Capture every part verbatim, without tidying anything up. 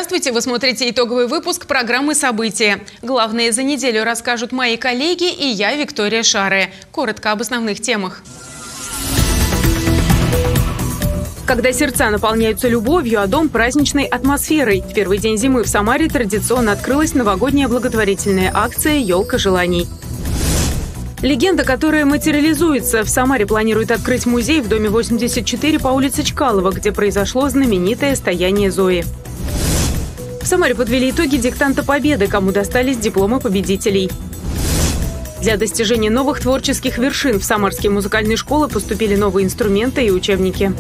Здравствуйте! Вы смотрите итоговый выпуск программы «События». Главное за неделю расскажут мои коллеги и я, Виктория Шаре. Коротко об основных темах. Когда сердца наполняются любовью, а дом – праздничной атмосферой. В первый день зимы в Самаре традиционно открылась новогодняя благотворительная акция «Елка желаний». Легенда, которая материализуется. В Самаре планируют открыть музей в доме восемьдесят четыре по улице Чкалова, где произошло знаменитое стояние Зои. В Самаре подвели итоги диктанта Победы, кому достались дипломы победителей. Для достижения новых творческих вершин в самарские музыкальные школы поступили новые инструменты и учебники.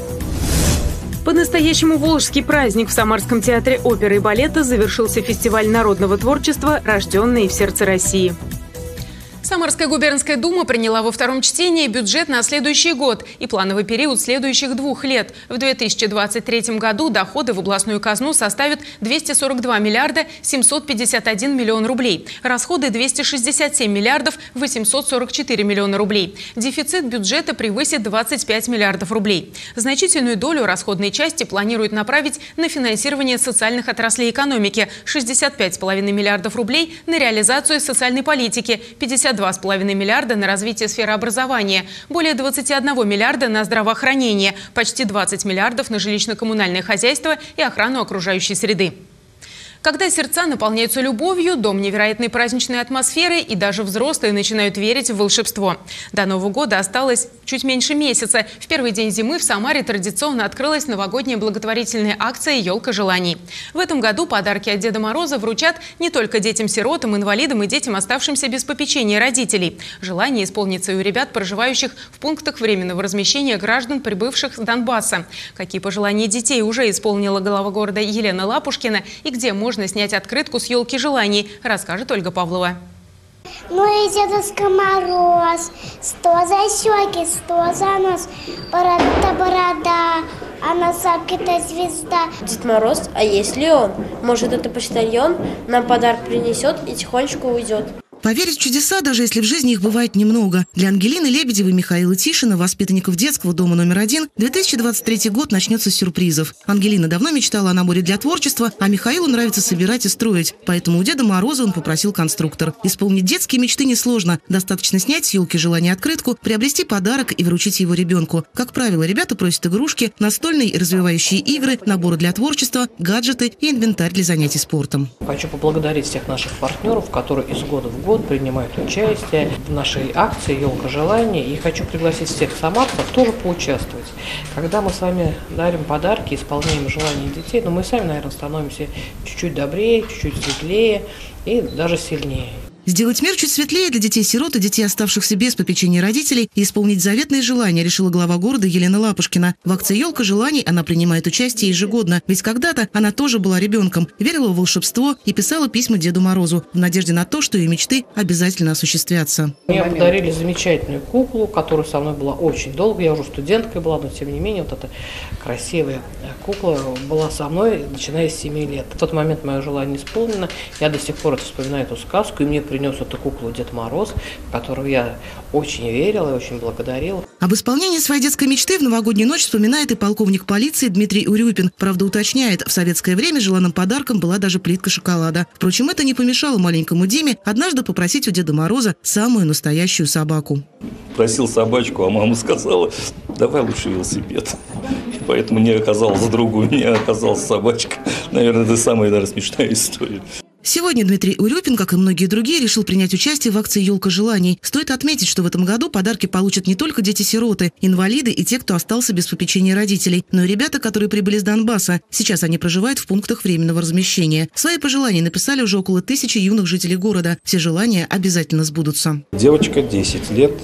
По-настоящему волжский праздник в Самарском театре оперы и балета завершился фестиваль народного творчества «Рожденные в сердце России». Самарская губернская дума приняла во втором чтении бюджет на следующий год и плановый период следующих двух лет. В две тысячи двадцать третьем году доходы в областную казну составят двести сорок два миллиарда семьсот пятьдесят один миллион рублей, расходы двести шестьдесят семь миллиардов восемьсот сорок четыре миллиона рублей. Дефицит бюджета превысит двадцать пять миллиардов рублей. Значительную долю расходной части планируют направить на финансирование социальных отраслей экономики – шестьдесят пять целых пять десятых миллиардов рублей, на реализацию социальной политики – пятьдесят два целых пять десятых миллиарда на развитие сферы образования, более двадцати одного миллиарда на здравоохранение, почти двадцать миллиардов на жилищно-коммунальное хозяйство и охрану окружающей среды. Когда сердца наполняются любовью, дом невероятной праздничной атмосферы, и даже взрослые начинают верить в волшебство. До Нового года осталось чуть меньше месяца. В первый день зимы в Самаре традиционно открылась новогодняя благотворительная акция «Елка желаний». В этом году подарки от Деда Мороза вручат не только детям-сиротам, инвалидам и детям, оставшимся без попечения родителей. Желание исполнится и у ребят, проживающих в пунктах временного размещения граждан, прибывших с Донбасса. Какие пожелания детей уже исполнила глава города Елена Лапушкина и где можно Можно снять открытку с елки желаний, расскажет Ольга Павлова. Ну и Дедушка Мороз, сто за щеки, сто за нос, борода борода, а носок это звезда. Дед Мороз, а если он? Может, это почтальон нам подарок принесет и тихонечко уйдет. Поверить в чудеса, даже если в жизни их бывает немного. Для Ангелины Лебедевой и Михаила Тишина, воспитанников детского дома номер один, две тысячи двадцать третий год начнется с сюрпризов. Ангелина давно мечтала о наборе для творчества, а Михаилу нравится собирать и строить. Поэтому у Деда Мороза он попросил конструктор. Исполнить детские мечты несложно. Достаточно снять с елки желания открытку, приобрести подарок и вручить его ребенку. Как правило, ребята просят игрушки, настольные и развивающие игры, наборы для творчества, гаджеты и инвентарь для занятий спортом. Хочу поблагодарить всех наших партнеров, которые из года в год принимают участие в нашей акции «Елка желаний». И хочу пригласить всех самарцев тоже поучаствовать. Когда мы с вами дарим подарки, исполняем желания детей, но мы сами, наверное, становимся чуть-чуть добрее, чуть-чуть светлее и даже сильнее. Сделать мир чуть светлее для детей-сирот и детей, оставшихся без попечения родителей, и исполнить заветные желания, решила глава города Елена Лапушкина. В акции «Елка желаний» она принимает участие ежегодно, ведь когда-то она тоже была ребенком, верила в волшебство и писала письма Деду Морозу в надежде на то, что ее мечты обязательно осуществятся. Мне подарили замечательную куклу, которая со мной была очень долго. Я уже студенткой была, но тем не менее вот эта красивая кукла была со мной, начиная с семи лет. В тот момент мое желание исполнено. Я до сих пор вспоминаю эту сказку, и мне принес эту куклу Дед Мороз, в которую я очень верила и очень благодарила. Об исполнении своей детской мечты в новогоднюю ночь вспоминает и полковник полиции Дмитрий Урюпин. Правда, уточняет, в советское время желанным подарком была даже плитка шоколада. Впрочем, это не помешало маленькому Диме однажды попросить у Деда Мороза самую настоящую собаку. Просил собачку, а мама сказала: давай лучше велосипед. Поэтому не оказалась другую, не оказалась собачка. Наверное, это самая, даже, смешная история. Сегодня Дмитрий Урюпин, как и многие другие, решил принять участие в акции «Елка желаний». Стоит отметить, что в этом году подарки получат не только дети-сироты, инвалиды и те, кто остался без попечения родителей, но и ребята, которые прибыли с Донбасса. Сейчас они проживают в пунктах временного размещения. Свои пожелания написали уже около тысячи юных жителей города. Все желания обязательно сбудутся. Девочка, десять лет,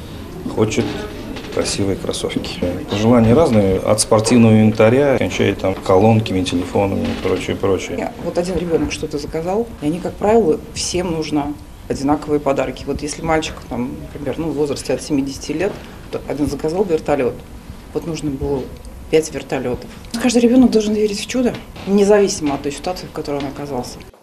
хочет красивые кроссовки. Пожелания разные, от спортивного инвентаря, кончая там колонками, телефонами и прочее, прочее. Вот один ребенок что-то заказал, и они, как правило, всем нужно одинаковые подарки. Вот если мальчик, там, например, ну, в возрасте от семидесяти лет, то один заказал вертолет, вот нужно было пять вертолетов. Каждый ребенок должен верить в чудо, независимо от той ситуации, в которой он оказался.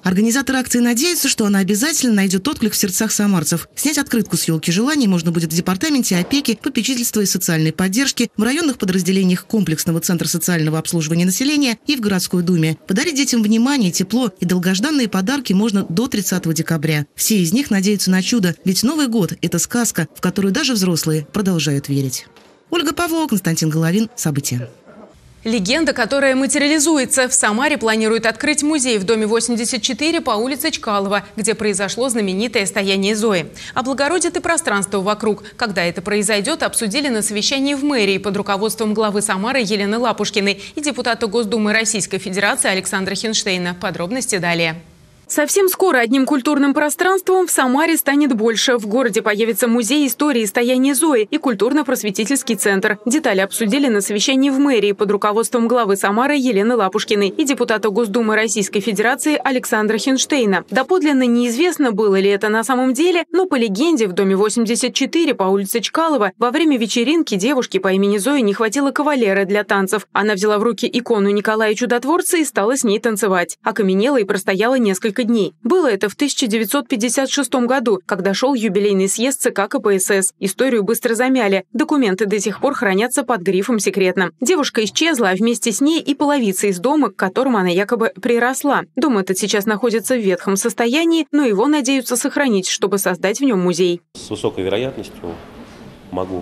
Организаторы акции надеются, что она обязательно найдет отклик в сердцах самарцев. Снять открытку с елки желаний можно будет в Департаменте опеки, попечительства и социальной поддержки, в районных подразделениях комплексного центра социального обслуживания населения и в городской думе. Подарить детям внимание, тепло и долгожданные подарки можно до тридцатого декабря. Все из них надеются на чудо, ведь Новый год – это сказка, в которую даже взрослые продолжают верить. Ольга Павлова, Константин Головин. События. Легенда, которая материализуется. В Самаре планируют открыть музей в доме восемьдесят четыре по улице Чкалова, где произошло знаменитое стояние Зои. Облагородят и пространство вокруг. Когда это произойдет, обсудили на совещании в мэрии под руководством главы Самары Елены Лапушкиной и депутата Госдумы Российской Федерации Александра Хинштейна. Подробности далее. Совсем скоро одним культурным пространством в Самаре станет больше. В городе появится музей истории стояния Зои и культурно-просветительский центр. Детали обсудили на совещании в мэрии под руководством главы Самары Елены Лапушкиной и депутата Госдумы Российской Федерации Александра Хинштейна. Доподлинно неизвестно, было ли это на самом деле, но по легенде в доме восемьдесят четыре по улице Чкалова во время вечеринки девушки по имени Зои не хватило кавалера для танцев. Она взяла в руки икону Николая Чудотворца и стала с ней танцевать. Окаменела и простояла несколько дней. Было это в тысяча девятьсот пятьдесят шестом году, когда шел юбилейный съезд ЦК КПСС. Историю быстро замяли. Документы до сих пор хранятся под грифом «Секретно». Девушка исчезла, а вместе с ней и половица из дома, к которому она якобы приросла. Дом этот сейчас находится в ветхом состоянии, но его надеются сохранить, чтобы создать в нем музей. С высокой вероятностью могу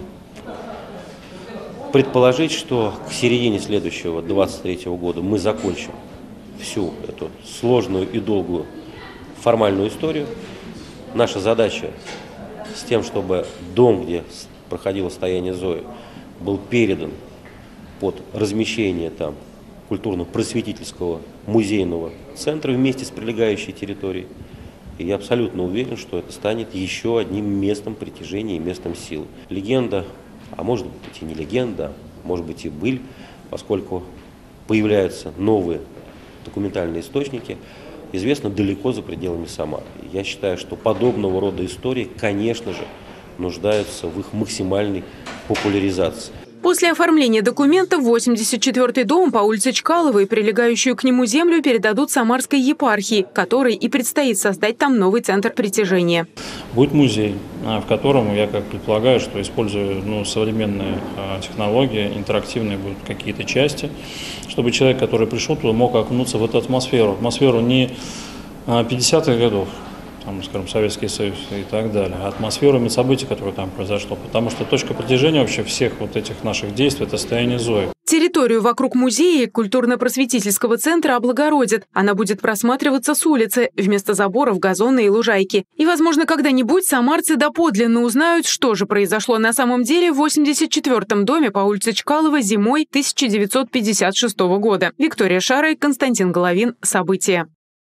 предположить, что к середине следующего, двадцать третьего года, мы закончим всю эту сложную и долгую формальную историю. Наша задача с тем, чтобы дом, где проходило стояние Зои, был передан под размещение там культурно-просветительского музейного центра вместе с прилегающей территорией. И я абсолютно уверен, что это станет еще одним местом притяжения и местом силы. Легенда, а может быть и не легенда, может быть и быль, поскольку появляются новые документальные источники, известно далеко за пределами Самары. Я считаю, что подобного рода истории, конечно же, нуждаются в их максимальной популяризации. После оформления документов восемьдесят четвёртый дом по улице Чкалова и прилегающую к нему землю передадут Самарской епархии, которой и предстоит создать там новый центр притяжения. Будет музей, в котором, я как предполагаю, что используя ну, современные технологии, интерактивные будут какие-то части, чтобы человек, который пришел туда, мог окунуться в эту атмосферу. Атмосферу не пятидесятых годов, там, скажем, Советский Союз и так далее, атмосферу событий, которое там произошло, потому что точка притяжения вообще всех вот этих наших действий – это стояние Зои. Территорию вокруг музея и культурно-просветительского центра облагородят. Она будет просматриваться с улицы, вместо заборов, газоны и лужайки. И, возможно, когда-нибудь самарцы доподлинно узнают, что же произошло на самом деле в восемьдесят четвёртом доме по улице Чкалова зимой тысяча девятьсот пятьдесят шестого года. Виктория Шара, Константин Головин. События.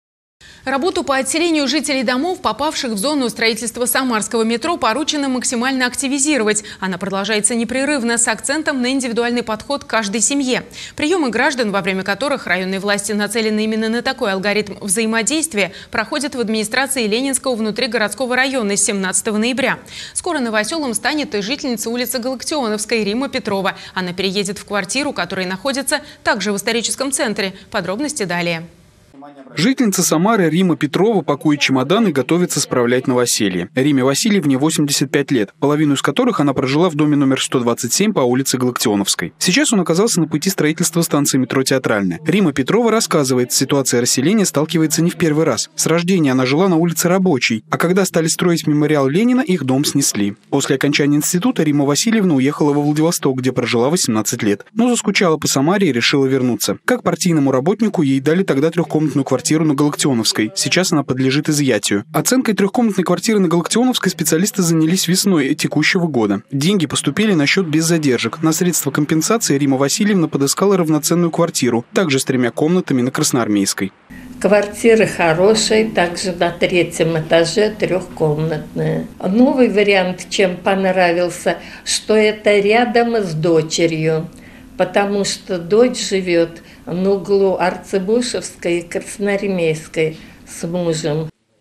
Работу по отселению жителей домов, попавших в зону строительства самарского метро, поручено максимально активизировать. Она продолжается непрерывно с акцентом на индивидуальный подход к каждой семье. Приемы граждан, во время которых районные власти нацелены именно на такой алгоритм взаимодействия, проходят в администрации Ленинского внутригородского района с семнадцатого ноября. Скоро новоселом станет и жительница улицы Галактионовской Рима Петрова. Она переедет в квартиру, которая находится также в историческом центре. Подробности далее. Жительница Самары Рима Петрова пакует чемоданы и готовится справлять новоселье. Риме Васильевне восемьдесят пять лет, половину из которых она прожила в доме номер сто двадцать семь по улице Галактионовской. Сейчас он оказался на пути строительства станции метро «Театральная». Рима Петрова рассказывает, ситуация расселения сталкивается не в первый раз. С рождения она жила на улице Рабочей, а когда стали строить мемориал Ленина, их дом снесли. После окончания института Рима Васильевна уехала во Владивосток, где прожила восемнадцать лет. Но заскучала по Самаре и решила вернуться. Как партийному работнику ей дали тогда трехкомнатную квартиру на Галактионовской. Сейчас она подлежит изъятию. Оценкой трехкомнатной квартиры на Галактионовской специалисты занялись весной текущего года. Деньги поступили на счет без задержек. На средства компенсации Рима Васильевна подыскала равноценную квартиру, также с тремя комнатами на Красноармейской. Квартира хорошая, также на третьем этаже трехкомнатная. Новый вариант, чем понравился, что это рядом с дочерью, потому что дочь живет на углу Арцебушевской и Красноармейской с мужем.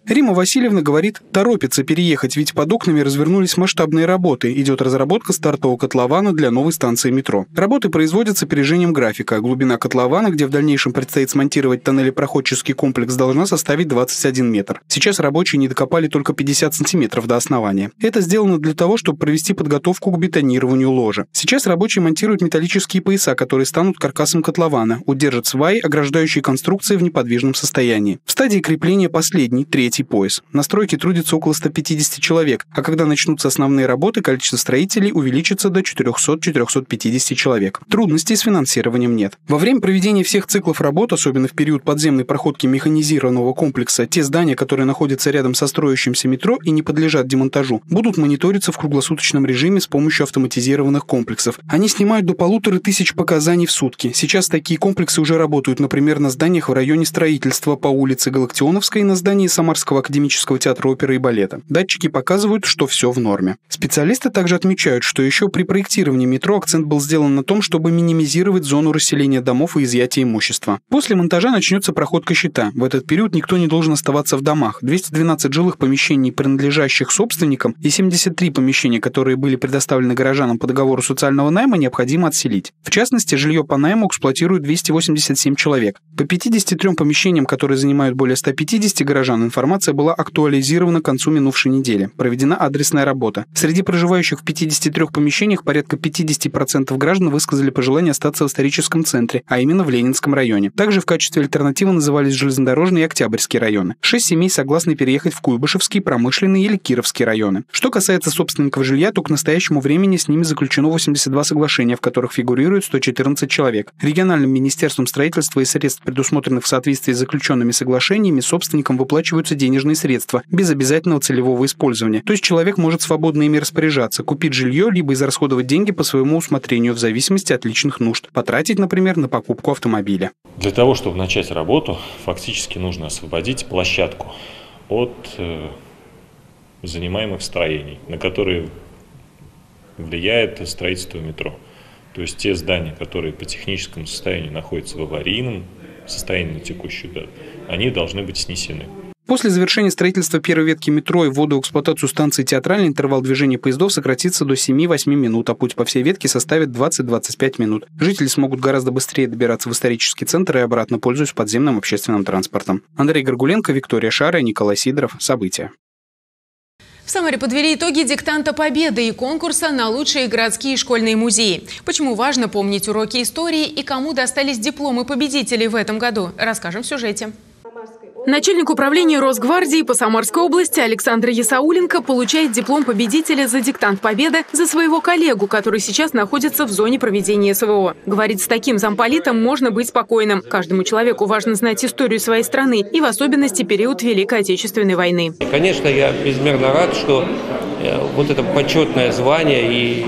Рима Васильевна говорит, торопится переехать, ведь под окнами развернулись масштабные работы. Идет разработка стартового котлована для новой станции метро. Работы производятся опережением графика. Глубина котлована, где в дальнейшем предстоит смонтировать тоннелепроходческий комплекс, должна составить двадцать один метр. Сейчас рабочие не докопали только пятьдесят сантиметров до основания. Это сделано для того, чтобы провести подготовку к бетонированию ложа. Сейчас рабочие монтируют металлические пояса, которые станут каркасом котлована, удержат сваи, ограждающие конструкции в неподвижном состоянии. В стадии крепления последний, третий пояс. На стройке трудится около ста пятидесяти человек, а когда начнутся основные работы, количество строителей увеличится до четырёхсот-четырёхсот пятидесяти человек. Трудностей с финансированием нет. Во время проведения всех циклов работ, особенно в период подземной проходки механизированного комплекса, те здания, которые находятся рядом со строящимся метро и не подлежат демонтажу, будут мониториться в круглосуточном режиме с помощью автоматизированных комплексов. Они снимают до полутора тысяч показаний в сутки. Сейчас такие комплексы уже работают, например, на зданиях в районе строительства по улице Галактионовской и на здании Самарского академического театра оперы и балета. Датчики показывают, что все в норме. Специалисты также отмечают, что еще при проектировании метро акцент был сделан на том, чтобы минимизировать зону расселения домов и изъятия имущества. После монтажа начнется проходка щита. В этот период никто не должен оставаться в домах. двести двенадцать жилых помещений, принадлежащих собственникам, и семьдесят три помещения, которые были предоставлены горожанам по договору социального найма, необходимо отселить. В частности, жилье по найму эксплуатирует двести восемьдесят семь человек. По пятидесяти трём помещениям, которые занимают более ста пятидесяти горожан, информация была актуализирована к концу минувшей недели. Проведена адресная работа. Среди проживающих в пятидесяти трёх помещениях порядка пятидесяти процентов граждан высказали пожелание остаться в историческом центре, а именно в Ленинском районе. Также в качестве альтернативы назывались железнодорожные и Октябрьские районы. Шесть семей согласны переехать в Куйбышевский, Промышленный или Кировский районы. Что касается собственников жилья, то к настоящему времени с ними заключено восемьдесят два соглашения, в которых фигурирует сто четырнадцать человек. Региональным министерством строительства и средств, предусмотренных в соответствии с заключенными соглашениями, собственникам выплачиваются денежные средства без обязательного целевого использования. То есть человек может свободно ими распоряжаться, купить жилье, либо израсходовать деньги по своему усмотрению в зависимости от личных нужд. Потратить, например, на покупку автомобиля. Для того, чтобы начать работу, фактически нужно освободить площадку от э, занимаемых строений, на которые влияет строительство метро. То есть те здания, которые по техническому состоянию находятся в аварийном состоянии на текущую дату, они должны быть снесены. После завершения строительства первой ветки метро и ввода в эксплуатацию станции Театральный интервал движения поездов сократится до семи-восьми минут, а путь по всей ветке составит двадцать-двадцать пять минут. Жители смогут гораздо быстрее добираться в исторический центр и обратно, пользуясь подземным общественным транспортом. Андрей Горгуленко, Виктория Шара, Николай Сидоров. События. В Самаре подвели итоги диктанта Победы и конкурса на лучшие городские и школьные музеи. Почему важно помнить уроки истории и кому достались дипломы победителей в этом году, расскажем в сюжете. Начальник управления Росгвардии по Самарской области Александр Ясауленко получает диплом победителя за диктант Победы за своего коллегу, который сейчас находится в зоне проведения СВО. Говорит, с таким замполитом можно быть спокойным. Каждому человеку важно знать историю своей страны и в особенности период Великой Отечественной войны. Конечно, я безмерно рад, что вот это почетное звание и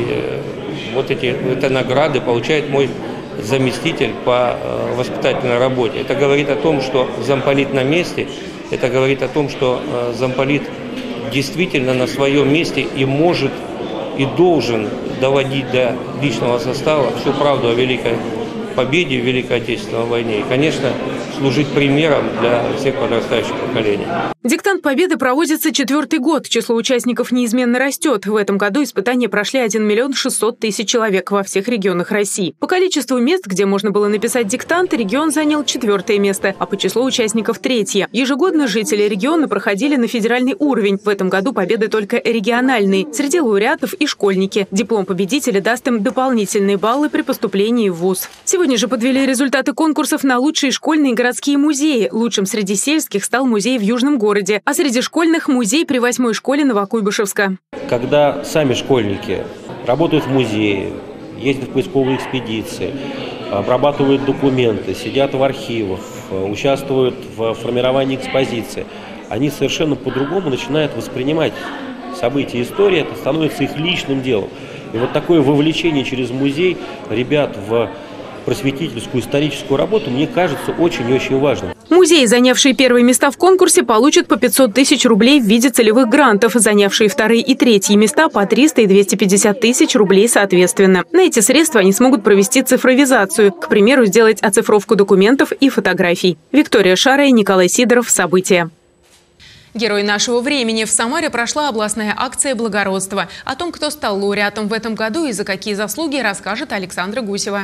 вот эти это награды получает мой заместитель по воспитательной работе. Это говорит о том, что замполит на месте, это говорит о том, что замполит действительно на своем месте и может, и должен доводить до личного состава всю правду о Великой Победе в Великой Отечественной войне. И, конечно, служить примером для всех подрастающих поколений. Диктант Победы проводится четвертый год. Число участников неизменно растет. В этом году испытания прошли один миллион шестьсот тысяч человек во всех регионах России. По количеству мест, где можно было написать диктант, регион занял четвертое место, а по числу участников третье. Ежегодно жители региона проходили на федеральный уровень. В этом году победы только региональные. Среди лауреатов и школьники. Диплом победителя даст им дополнительные баллы при поступлении в вуз. Сегодня же подвели результаты конкурсов на лучшие школьные и городские музеи. Лучшим среди сельских стал музей в Южном городе, а среди школьных – музей при восьмой школе Новокуйбышевска. Когда сами школьники работают в музее, ездят в поисковые экспедиции, обрабатывают документы, сидят в архивах, участвуют в формировании экспозиции, они совершенно по-другому начинают воспринимать события истории, это становится их личным делом. И вот такое вовлечение через музей ребят в просветительскую историческую работу, мне кажется, очень и очень важным. Музеи, занявшие первые места в конкурсе, получат по пятьсот тысяч рублей в виде целевых грантов, занявшие вторые и третьи места по триста и двести пятьдесят тысяч рублей соответственно. На эти средства они смогут провести цифровизацию, к примеру, сделать оцифровку документов и фотографий. Виктория Шара и Николай Сидоров. События. Герой нашего времени. В Самаре прошла областная акция благородства. О том, кто стал лауреатом в этом году и за какие заслуги, расскажет Александра Гусева.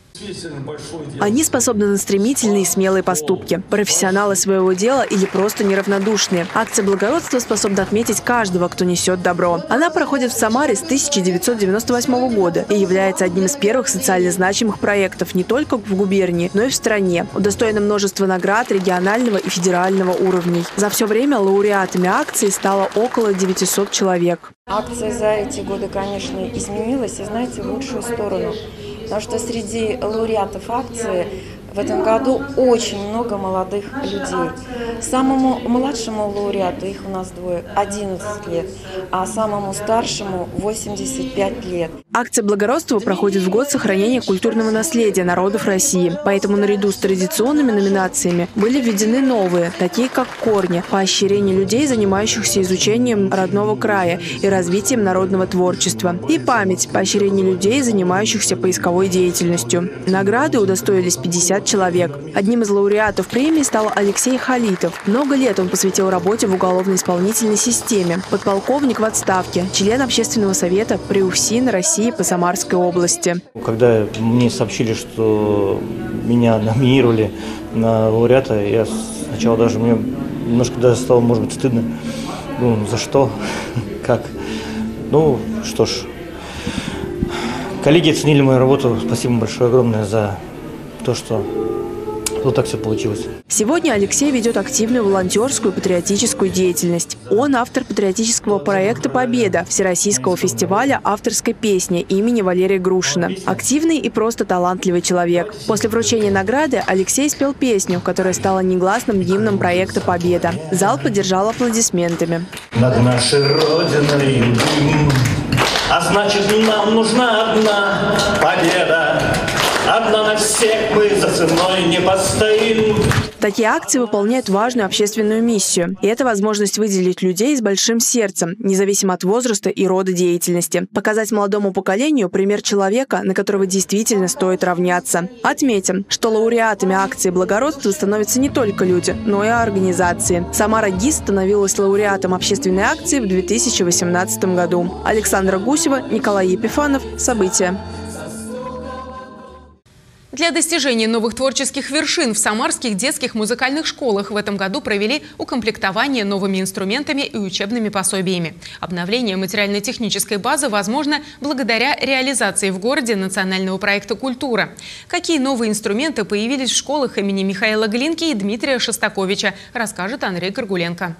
Они способны на стремительные и смелые поступки. Профессионалы своего дела или просто неравнодушные. Акция благородства способна отметить каждого, кто несет добро. Она проходит в Самаре с тысяча девятьсот девяносто восьмого года и является одним из первых социально значимых проектов не только в губернии, но и в стране. Удостоена множества наград регионального и федерального уровней. За все время лауреатами акции стало около девятисот человек. Акция за эти годы, конечно, изменилась, и, знаете, в лучшую сторону. Потому что среди лауреатов акции в этом году очень много молодых людей. Самому младшему лауреату, их у нас двое, одиннадцать лет, а самому старшему восемьдесят пять лет. Акция благородства проходит в год сохранения культурного наследия народов России. Поэтому наряду с традиционными номинациями были введены новые, такие как «Корни» – поощрение людей, занимающихся изучением родного края и развитием народного творчества, и «Память» – поощрение людей, занимающихся поисковой деятельностью. Награды удостоились пятьдесят человек. Одним из лауреатов премии стал Алексей Халитов. Много лет он посвятил работе в уголовно-исполнительной системе. Подполковник в отставке, член общественного совета при УФСИН России по Самарской области. Когда мне сообщили, что меня номинировали на лауреата, я сначала даже, мне немножко даже стало, может быть, стыдно. Ну, за что? Как? Ну, что ж. Коллеги оценили мою работу. Спасибо большое, огромное за то, что вот так все получилось. Сегодня Алексей ведет активную волонтерскую патриотическую деятельность. Он автор патриотического проекта «Победа» Всероссийского фестиваля авторской песни имени Валерия Грушина. Активный и просто талантливый человек. После вручения награды Алексей спел песню, которая стала негласным гимном проекта «Победа». Зал поддержал аплодисментами. Над нашей Родиной дым, а значит, нам нужна одна победа. Одна на всех, мы за ценой не постоим. Такие акции выполняют важную общественную миссию. И это возможность выделить людей с большим сердцем, независимо от возраста и рода деятельности. Показать молодому поколению пример человека, на которого действительно стоит равняться. Отметим, что лауреатами акции благородства становятся не только люди, но и организации. Самара ГИС становилась лауреатом общественной акции в две тысячи восемнадцатом году. Александра Гусева, Николай Епифанов. События. Для достижения новых творческих вершин в самарских детских музыкальных школах в этом году провели укомплектование новыми инструментами и учебными пособиями. Обновление материально-технической базы возможно благодаря реализации в городе национального проекта «Культура». Какие новые инструменты появились в школах имени Михаила Глинки и Дмитрия Шостаковича, расскажет Андрей Горгуленко.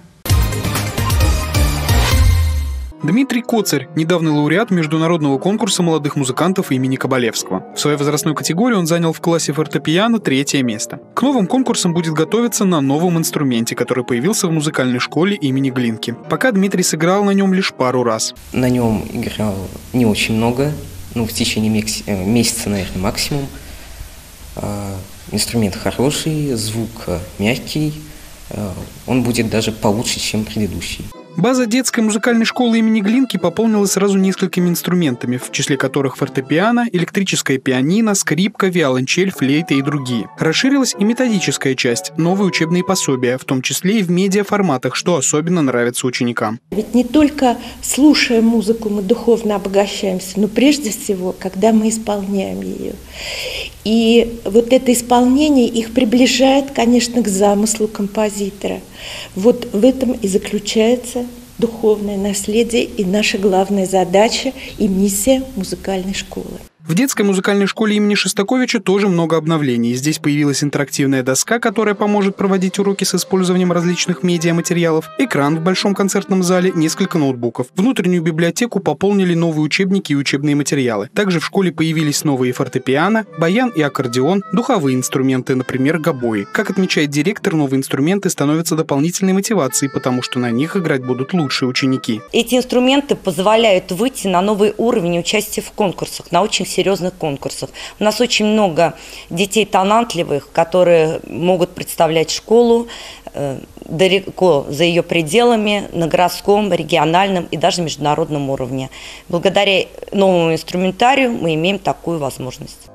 Дмитрий Коцарь – недавний лауреат международного конкурса молодых музыкантов имени Кабалевского. В своей возрастной категории он занял в классе фортепиано третье место. К новым конкурсам будет готовиться на новом инструменте, который появился в музыкальной школе имени Глинки. Пока Дмитрий сыграл на нем лишь пару раз. На нем играл не очень много, ну, в течение месяца, наверное, максимум. Инструмент хороший, звук мягкий, он будет даже получше, чем предыдущий. База детской музыкальной школы имени Глинки пополнилась сразу несколькими инструментами, в числе которых фортепиано, электрическое пианино, скрипка, виолончель, флейта и другие. Расширилась и методическая часть, новые учебные пособия, в том числе и в медиаформатах, что особенно нравится ученикам. Ведь не только слушая музыку мы духовно обогащаемся, но прежде всего, когда мы исполняем ее. И вот это исполнение их приближает, конечно, к замыслу композитора. Вот в этом и заключается духовное наследие и наша главная задача и миссия музыкальной школы. В детской музыкальной школе имени Шостаковича тоже много обновлений. Здесь появилась интерактивная доска, которая поможет проводить уроки с использованием различных медиаматериалов, экран в большом концертном зале, несколько ноутбуков. Внутреннюю библиотеку пополнили новые учебники и учебные материалы. Также в школе появились новые фортепиано, баян и аккордеон, духовые инструменты, например, гобои. Как отмечает директор, новые инструменты становятся дополнительной мотивацией, потому что на них играть будут лучшие ученики. Эти инструменты позволяют выйти на новый уровень участия в конкурсах, на очень серьезных конкурсах. У нас очень много детей талантливых, которые могут представлять школу э, далеко за ее пределами, на городском, региональном и даже международном уровне. Благодаря новому инструментарию мы имеем такую возможность.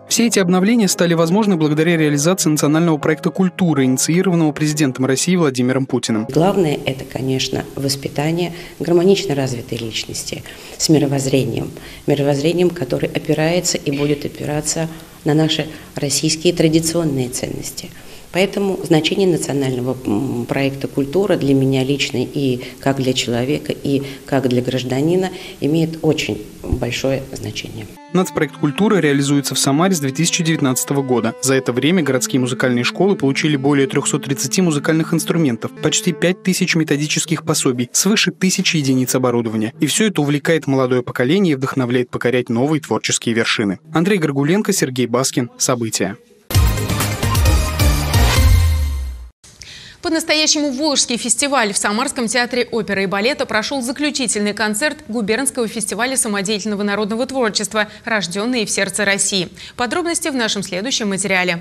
Все эти обновления стали возможны благодаря реализации национального проекта «Культура», инициированного президентом России Владимиром Путиным. Главное – это, конечно, воспитание гармонично развитой личности с мировоззрением. Мировоззрением, которое опирается и будет опираться на наши российские традиционные ценности. Поэтому значение национального проекта «Культура» для меня лично и как для человека, и как для гражданина имеет очень большое значение. Нацпроект «Культура» реализуется в Самаре с две тысячи девятнадцатого года. За это время городские музыкальные школы получили более трёхсот тридцати музыкальных инструментов, почти пять тысяч методических пособий, свыше тысячи единиц оборудования. И все это увлекает молодое поколение и вдохновляет покорять новые творческие вершины. Андрей Горгуленко, Сергей Баскин. События. По-настоящему волжский фестиваль в Самарском театре оперы и балета прошел заключительный концерт губернского фестиваля самодеятельного народного творчества «Рожденные в сердце России». Подробности в нашем следующем материале.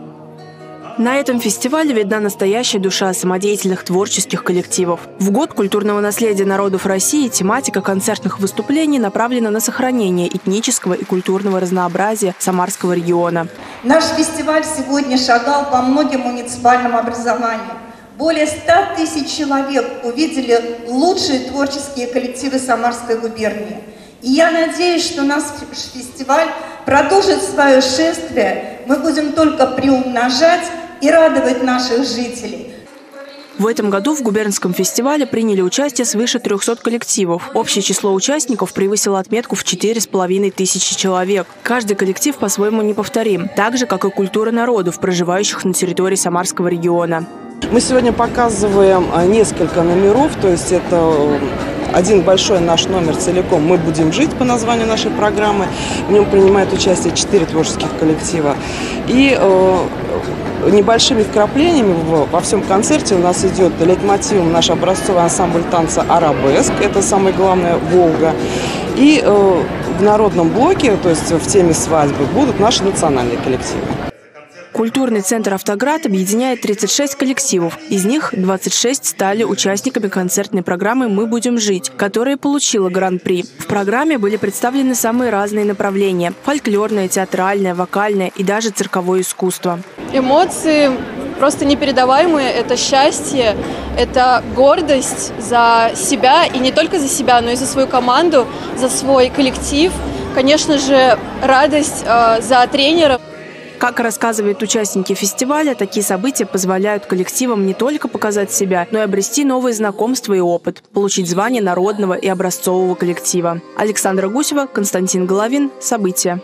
На этом фестивале видна настоящая душа самодеятельных творческих коллективов. В год культурного наследия народов России тематика концертных выступлений направлена на сохранение этнического и культурного разнообразия Самарского региона. Наш фестиваль сегодня шагал по многим муниципальным образованиям. Более ста тысяч человек увидели лучшие творческие коллективы Самарской губернии. И я надеюсь, что наш фестиваль продолжит свое шествие. Мы будем только приумножать и радовать наших жителей. В этом году в губернском фестивале приняли участие свыше трёхсот коллективов. Общее число участников превысило отметку в четыре с половиной тысячи человек. Каждый коллектив по-своему неповторим, так же, как и культура народов, проживающих на территории Самарского региона. Мы сегодня показываем несколько номеров, то есть это один большой наш номер целиком «Мы будем жить» по названию нашей программы. В нем принимает участие четыре творческих коллектива. И э, небольшими вкраплениями во всем концерте у нас идет лейтмотивом наш образцовый ансамбль танца «Арабеск». Это самое главное «Волга». И э, в народном блоке, то есть в теме свадьбы, будут наши национальные коллективы. Культурный центр «Автоград» объединяет тридцать шесть коллективов. Из них двадцать шесть стали участниками концертной программы «Мы будем жить», которая получила гран-при. В программе были представлены самые разные направления – фольклорное, театральное, вокальное и даже цирковое искусство. Эмоции просто непередаваемые. Это счастье, это гордость за себя, и не только за себя, но и за свою команду, за свой коллектив. Конечно же, радость э, за тренера. Как рассказывают участники фестиваля, такие события позволяют коллективам не только показать себя, но и обрести новые знакомства и опыт, получить звание народного и образцового коллектива. Александра Гусева, Константин Головин. События.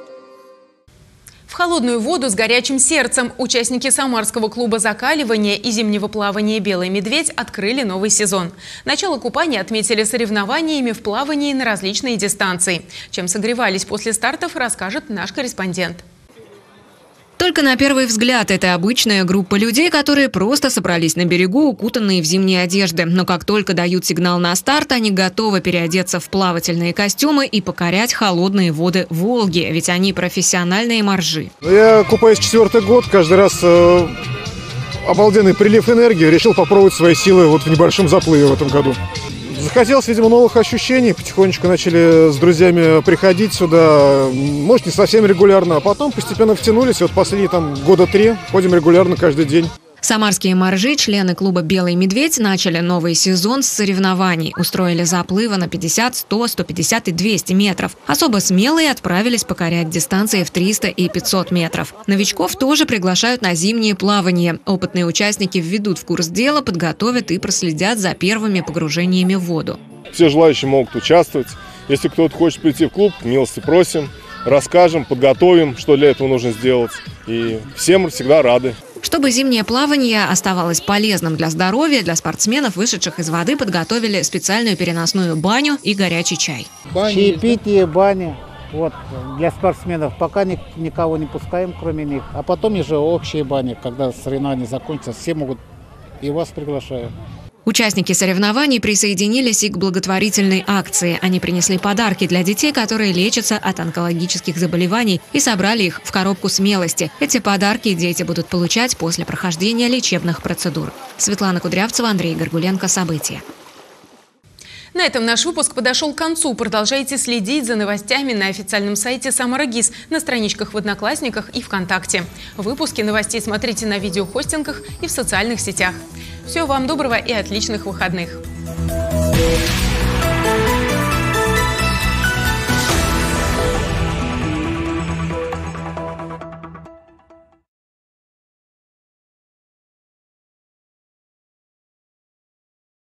В холодную воду с горячим сердцем участники Самарского клуба закаливания и зимнего плавания «Белый медведь» открыли новый сезон. Начало купания отметили соревнованиями в плавании на различные дистанции. Чем согревались после стартов, расскажет наш корреспондент. Только на первый взгляд это обычная группа людей, которые просто собрались на берегу, укутанные в зимние одежды. Но как только дают сигнал на старт, они готовы переодеться в плавательные костюмы и покорять холодные воды Волги, ведь они профессиональные моржи. Я купаюсь четвертый год, каждый раз э, обалденный прилив энергии. Решил попробовать свои силы вот в небольшом заплыве в этом году. Захотелось, видимо, новых ощущений. Потихонечку начали с друзьями приходить сюда. Может, не совсем регулярно, а потом постепенно втянулись. И вот последние там года три ходим регулярно каждый день. Самарские моржи, члены клуба «Белый медведь», начали новый сезон с соревнований. Устроили заплывы на пятьдесят, сто, сто пятьдесят и двести метров. Особо смелые отправились покорять дистанции в триста и пятьсот метров. Новичков тоже приглашают на зимние плавания. Опытные участники введут в курс дела, подготовят и проследят за первыми погружениями в воду. Все желающие могут участвовать. Если кто-то хочет прийти в клуб, милости просим. Расскажем, подготовим, что для этого нужно сделать. И всем всегда рады. Чтобы зимнее плавание оставалось полезным для здоровья, для спортсменов, вышедших из воды, подготовили специальную переносную баню и горячий чай. Чаепитие, баня. Вот, для спортсменов пока ни, никого не пускаем, кроме них. А потом уже общие бани, когда соревнования закончатся, все могут, и вас приглашаю. Участники соревнований присоединились и к благотворительной акции. Они принесли подарки для детей, которые лечатся от онкологических заболеваний, и собрали их в коробку смелости. Эти подарки дети будут получать после прохождения лечебных процедур. Светлана Кудрявцева, Андрей Горгуленко. События. На этом наш выпуск подошел к концу. Продолжайте следить за новостями на официальном сайте Самара ГИС, на страничках в Одноклассниках и ВКонтакте. Выпуски новостей смотрите на видеохостингах и в социальных сетях. Всего вам доброго и отличных выходных.